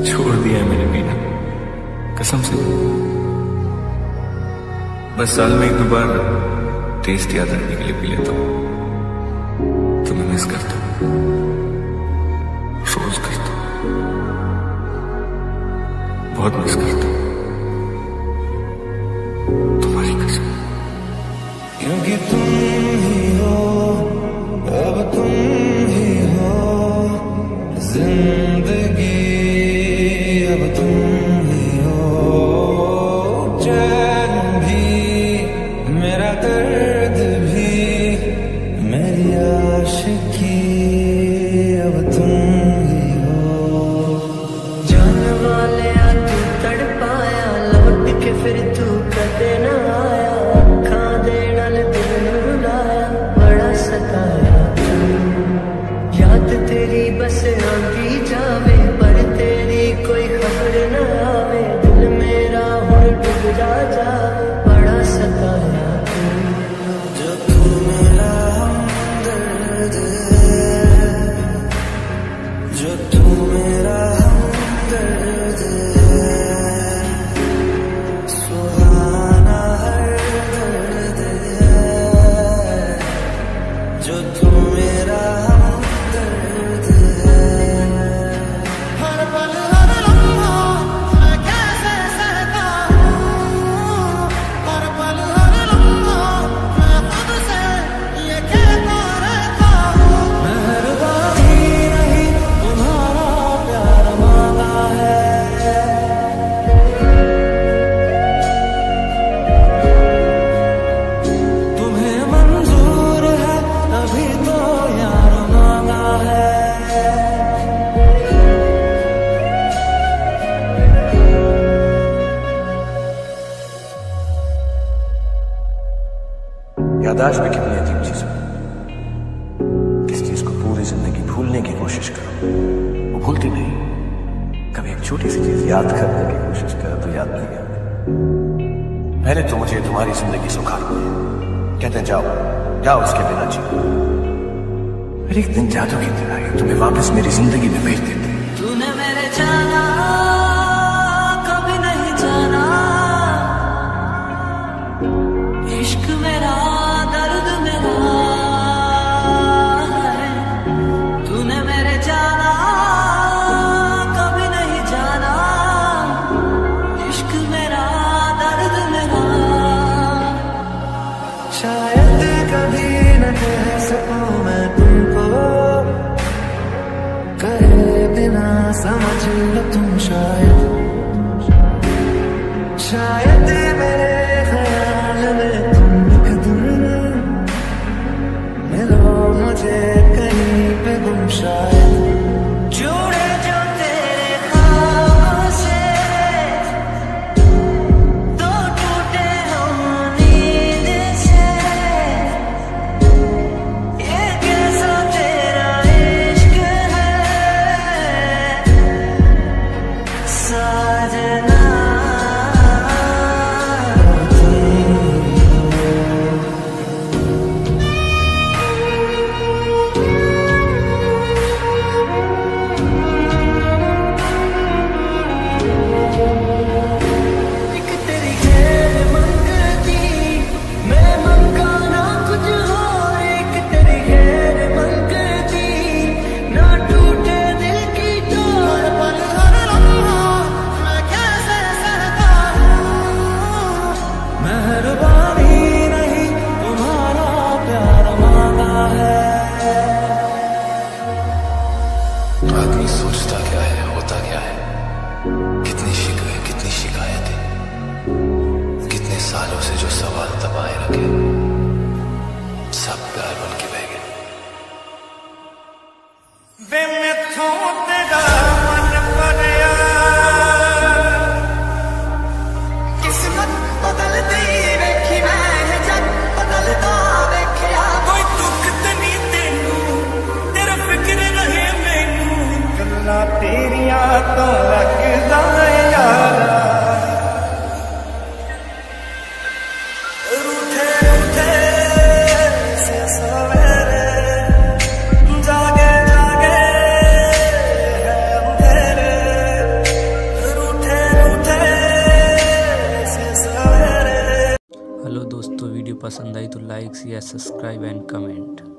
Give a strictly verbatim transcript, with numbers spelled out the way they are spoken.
छोड़ दिया है मैंने पीना, कसम से। बस साल में एक दो बार टेस्ट याद रखने के लिए पी लेता हूँ। तुम्हें मिस करता हूँ, रोज करता हूँ, बहुत मिस करता हूँ, तुम्हारी कसम। क्योंकि तुम ही हो, अब तुम ही हो जिंदगी, अब तुम ही हो चैन भी, मेरा दर्द भी, मेरी आशिकी, अब तुम ही हो। जाने वाले आ तू तड़पाया, लौट के फिर तू कदे न आया, अखां दे नाल दिल रुलाया, बड़ा सताया तू। याद तेरी बस आंदी जावे, पर तेरी कोई खबर न आवे, दिल मेरा हुण डूबदा जावे, बड़ा सताया तू। जो तू मेरा हमदर्द है, जो तू मेरा हमदर्द है, सुहाना हर दर्द है, जो तू मेरा हमदर्द है। हर पल हर लम्हा मैं कैसे सहता हूँ, हर पल हर लम्हा मैं खुद से ये कहता रहता हूँ। मेहरबानी नहीं तुम्हारा प्यार मांगा है, तुम्हें मंजूर है अभी तो यार मांगा है। याददाश्त में कितनी अजीब चीज है। किस चीज को पूरी जिंदगी भूलने की कोशिश करो, वो भूलती नहीं। कभी एक छोटी सी चीज याद करने की कोशिश करो तो याद नहीं आती। पहले तो मुझे तुम्हारी जिंदगी सुखा दो, कहते हैं जाओ जाओ इसके बिना जी। फिर एक दिन जादू की तरह तुम्हें वापस मेरी जिंदगी में भेज देते। तूने मेरे जाना कभी नहीं जाना, इश्क मेरा दर्द मेरा है। तूने मेरे जाना कभी नहीं जाना, इश्क मेरा दर्द मेरा। शायद कभी न कह सकूं मैं तुमको, कहे बिना समझ लो तुम शायद। शायद मेरे ख्याल में तुम एक दिन मिलो मुझे कहीं पे गुम शायद। जुड़े जो तेरे ख्वाबों से, दो टूटे हम नींद से, ये कैसा तेरा इश्क है साजना। एक तेरी खैर मंगती, मैं मंगाना कुछ और। एक तेरी खैर मंगती, ना टूटे दिल की डोर। हर पल हर लम्हा मैं कैसे सहता हूँ, मेहरबानी नहीं तुम्हारा प्यार मांगा है। आदमी सोचता क्या है, होता क्या है, कितनी शिकवे कितनी शिकायतें, कितने सालों से जो सवाल दबाए रखे, सब प्यार बन के बह गए। वे मैथों तेरा मन भरिया, किस्मत बदलदी वेखी मैं जग बदलदा वेखिया। कोई दुख ते नहीं तेनू, तेरा फिक्र रहे मैनू, गल्लां तेरियां तो लगदा यारा। रूठे रूठे से सवेरे, जागे जागे है अंधेरे, दोस्तों वीडियो पसंद आई तो like share subscribe and comment.